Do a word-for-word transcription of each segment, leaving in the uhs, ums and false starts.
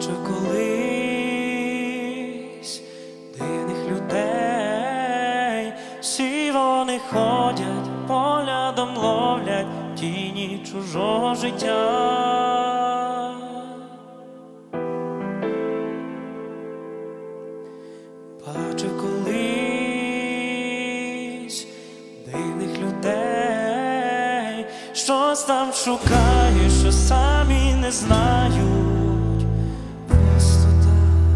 Бачу колись дивних людей, всі вони ходять, поглядом ловлять тіні чужого життя. Бачу колись дивних людей, щось там шукають, що самі не знають. Просто так.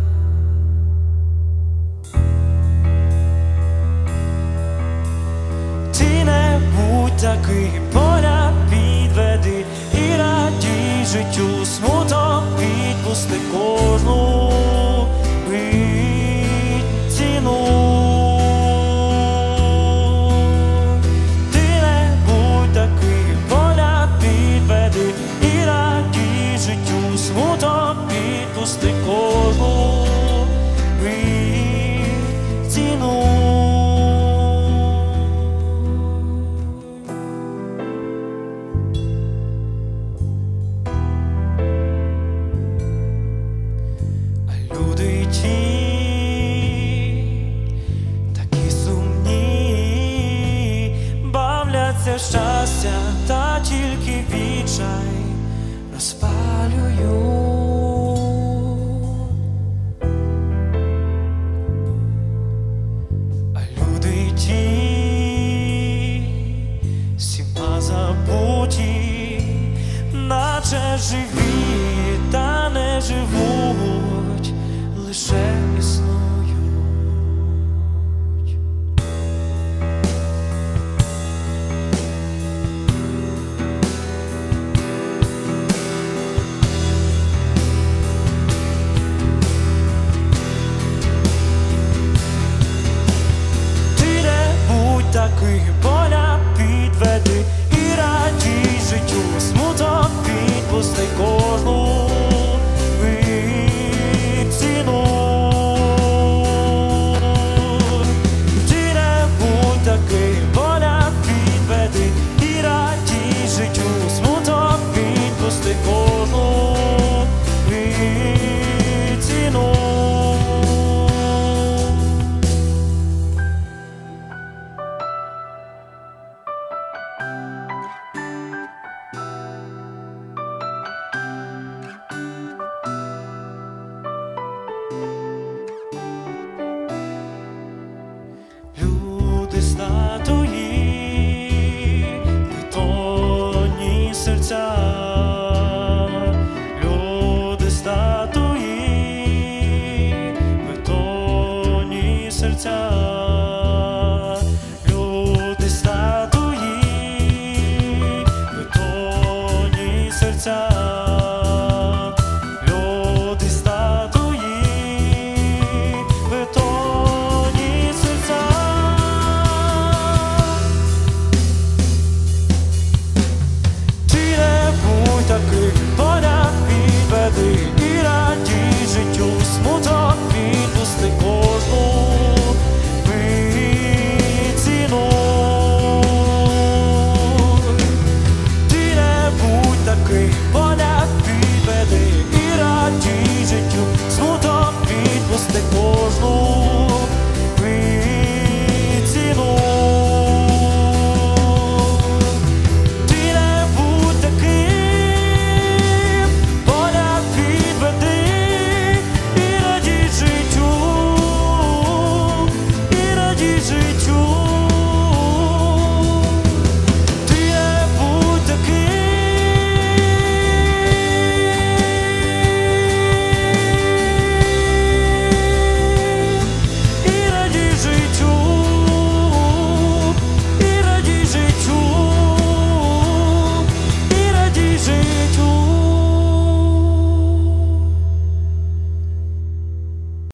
Ти не будь такий, поля підведи і радій життю, смуток відпусти кожну мить ціну. Ти не будь такий, поля підведи і радій життю, смуток відпусти кожну мить ціну.